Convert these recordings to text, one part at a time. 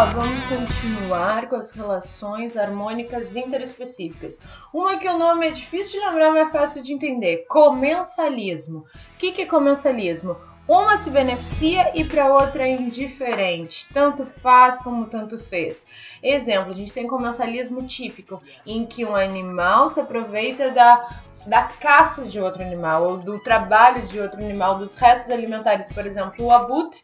pessoal, vamos continuar com as relações harmônicas interespecíficas. Uma que o nome é difícil de lembrar, mas é fácil de entender. Comensalismo. O que é comensalismo? Uma se beneficia e para outra é indiferente. Tanto faz como tanto fez. Exemplo, a gente tem comensalismo típico, em que um animal se aproveita da caça de outro animal, ou do trabalho de outro animal, dos restos alimentares. Por exemplo, o abutre,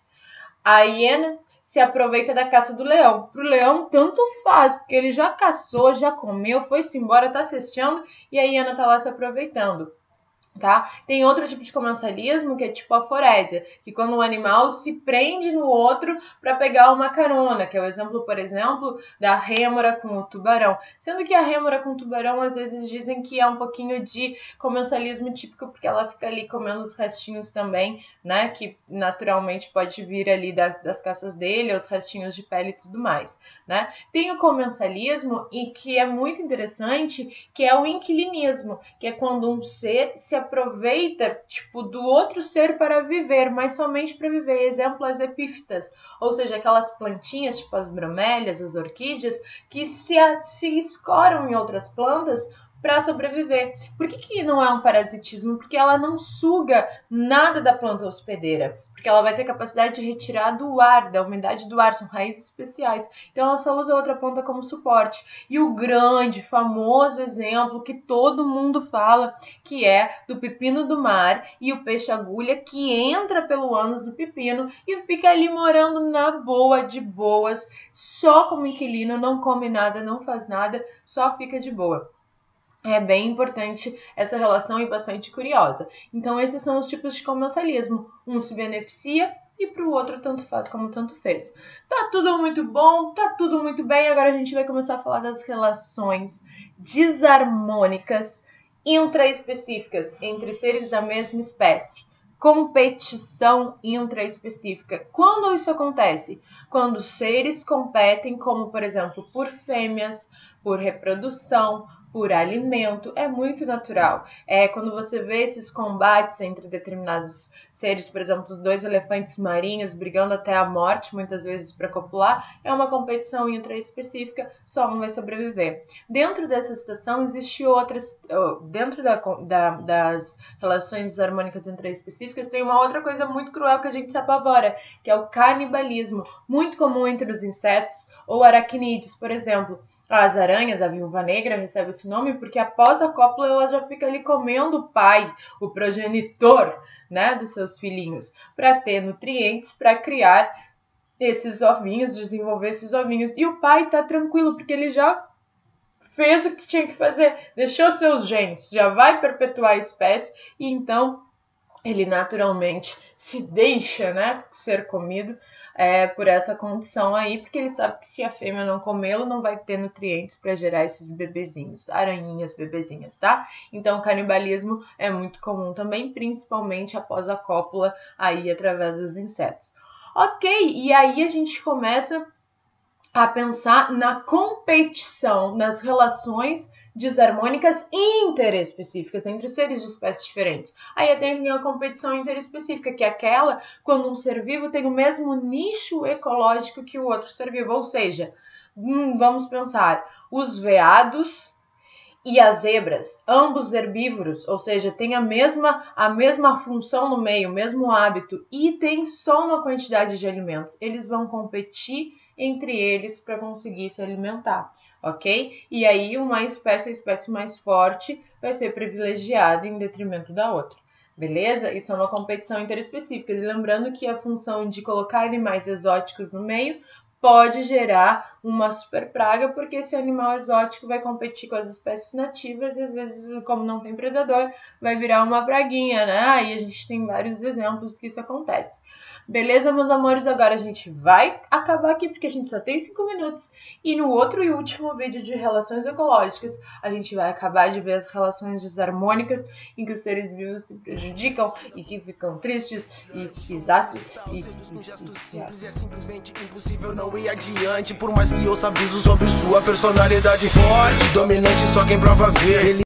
a hiena, se aproveita da caça do leão. Pro leão, tanto faz, porque ele já caçou, já comeu, foi-se embora, tá cesteando, e a hiena tá lá se aproveitando. Tá? Tem outro tipo de comensalismo que é tipo a forésia, que quando o animal se prende no outro para pegar uma carona, que é o exemplo, por exemplo, da rêmora com o tubarão. Sendo que a rêmora com o tubarão às vezes dizem que é um pouquinho de comensalismo típico, porque ela fica ali comendo os restinhos também, né? Que naturalmente pode vir ali das caças dele, os restinhos de pele e tudo mais, né? Tem o comensalismo, e que é muito interessante, que é o inquilinismo, que é quando um ser se aproveita, tipo, do outro ser para viver, mas somente para viver. Exemplo, as epífitas, ou seja, aquelas plantinhas, tipo as bromélias, as orquídeas, que se escoram em outras plantas para sobreviver. Por que não é um parasitismo? Porque ela não suga nada da planta hospedeira, porque ela vai ter capacidade de retirar do ar, da umidade do ar, são raízes especiais. Então ela só usa outra planta como suporte. E o grande, famoso exemplo que todo mundo fala, que é do pepino do mar e o peixe-agulha, que entra pelo ânus do pepino e fica ali morando na boa, de boas, só como inquilino, não come nada, não faz nada, só fica de boa. É bem importante essa relação e bastante curiosa. Então esses são os tipos de comensalismo. Um se beneficia e para o outro tanto faz como tanto fez. Tá tudo muito bom, tá tudo muito bem. Agora a gente vai começar a falar das relações desarmônicas intraespecíficas entre seres da mesma espécie. Competição intraespecífica. Quando isso acontece? Quando seres competem, como por exemplo, por fêmeas, por reprodução, por alimento, é muito natural. Quando você vê esses combates entre determinados seres, por exemplo, os dois elefantes marinhos brigando até a morte, muitas vezes para copular, é uma competição intraespecífica, só um vai sobreviver. Dentro dessa situação, existe outras, dentro das relações harmônicas intraespecíficas, tem uma outra coisa muito cruel que a gente se apavora, que é o canibalismo, muito comum entre os insetos ou aracnídeos, por exemplo. As aranhas, a viúva negra, recebe esse nome porque após a cópula ela já fica ali comendo o pai, o progenitor, né, dos seus filhinhos, para ter nutrientes, para criar esses ovinhos, desenvolver esses ovinhos. E o pai tá tranquilo porque ele já fez o que tinha que fazer, deixou seus genes, já vai perpetuar a espécie e então ele naturalmente se deixa, né, ser comido por essa condição aí, porque ele sabe que se a fêmea não comê-lo, não vai ter nutrientes para gerar esses bebezinhos, aranhinhas, bebezinhas, tá? Então o canibalismo é muito comum também, principalmente após a cópula, aí através dos insetos. Ok, e aí a gente começa a pensar na competição, nas relações desarmônicas interespecíficas entre seres de espécies diferentes. Aí tem a competição interespecífica, que é aquela quando um ser vivo tem o mesmo nicho ecológico que o outro ser vivo. Ou seja, vamos pensar, os veados e as zebras, ambos herbívoros, ou seja, têm a mesma função no meio, o mesmo hábito, e tem só uma quantidade de alimentos. Eles vão competir entre eles para conseguir se alimentar, ok? E aí a espécie mais forte vai ser privilegiada em detrimento da outra, beleza? Isso é uma competição interespecífica. E lembrando que a função de colocar animais exóticos no meio pode gerar uma super praga, porque esse animal exótico vai competir com as espécies nativas e às vezes, como não tem predador, vai virar uma praguinha, né? Aí a gente tem vários exemplos que isso acontece. Beleza, meus amores? Agora a gente vai acabar aqui, porque a gente só tem 5 minutos. E no outro e último vídeo de relações ecológicas, a gente vai acabar de ver as relações desarmônicas em que os seres vivos se prejudicam e que ficam tristes e exásperos. É simplesmente impossível não ir adiante, por mais que ouça avisos sobre sua personalidade forte, dominante, só quem prova ver.